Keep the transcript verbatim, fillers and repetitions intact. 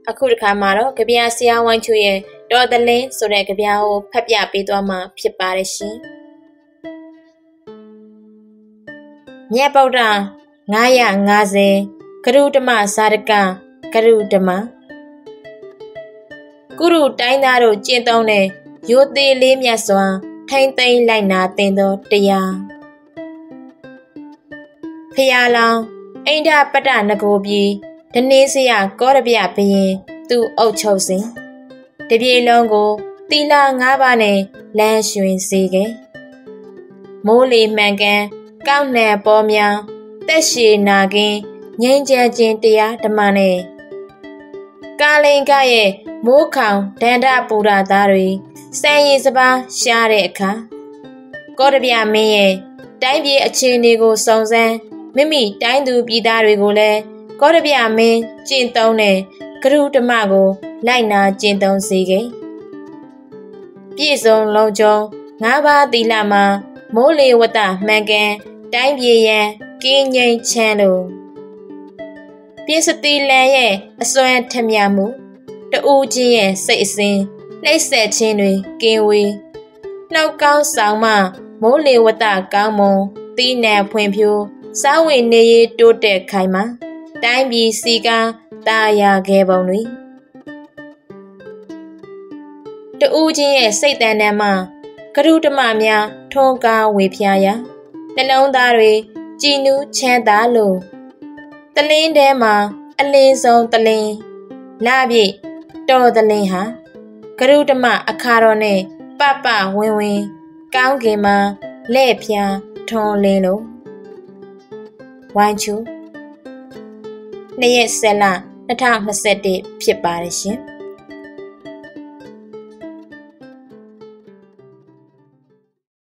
အခုတစ်ခါမှာတော့ကြပြဆရာဝိုင်းချူရဲ့တော်တလင်းဆိုတဲ့ကြပြကိုဖတ်ပြပေးသွားမှာဖြစ်ပါတယ်ရှင်မြတ်ဗုဒ္ဓငါးရာငါးဆယ်ကရုဓမ္မဇာတကကရုဓမ္မကုရုတိုင်းသားတို့ကျင့်သုံးတဲ့ရိုသေလေးမြတ်စွာထိမ့်သိမ့်လိုက်နာသင်သောတရားဖျားလောင်အိန္ဒပတ္တနဂိုပြည်ဒနေစရကောရပြဘရင်သူအုပ်ချုပ်စဉ်တပြေလုံးကိုသီလငါးပါးနဲ့လမ်းရွှင်စေခဲ့မိုးလေမှန်ကန်ကောက်နှံပေါ်များတက်ရှည်နာကင်းငြိမ်းချမ်းခြင်းတရားဓမ္မနဲ့ကာလင်ကရဲ့မိုးခေါင်ဒန္တပူရသားတွေစံရည်စပါးရှားတဲ့အခါကောရပြမင်းရဲ့တိုင်းပြည်အခြေအနေကိုစုံစမ်းမိမိတိုင်းသူပြည်သားတွေကိုလည်းကောရပြမင်းကျင့်သုံးတဲ့ကရုဓမ္မကိုလိုက်နာကျင့်သုံးစေခဲ့ပြည့်စုံလုံးကျုံငါးပါးသီလမှာမိုးလေဝတ္တမှန်ကန်တိုင်းပြည်ရန်ကင်းငြိမ်ချမ်းလို့ပြည့်စတိလန်ရဲ့အစွမ်းထမြမှုတူးချင်းရဲ့စိတ်အစဉ်နှိမ့်ဆက်ခြင်းတွေကင်းဝေးနှောက်ကောင်းဆောင်မှမိုးလေဝတ္တကောင်းမွန်သီးနှံဖွံ့ဖြိုးစားဝတ်နေရေးတိုးတက်ခိုင်မာတိုင်းပြည်စီကံတာယာခဲ့ပုံတွေတူးချင်းရဲ့စိတ်တန်တန်မှကရုဓမ္မများထွန်းကားဝေဖျားရာနှလုံးသားတွေကြည်နူးချမ်းသာလို့တလင်းထဲမှာအလင်းဆုံးတလင်းလာပြည့်တော်တလင်းဟာကရုဓမ္မအခါတော်နဲ့ပပဝင်းဝင်းကောင်းကင်မှာလဲ့ဖျားထွန်းလင်းလို့ဝိုင်းချူနှစ်ရက်ဆက်လနှစ်ထောင်နှစ်ဆယ့်တစ်ဖြစ်ပါတယ်ရှင်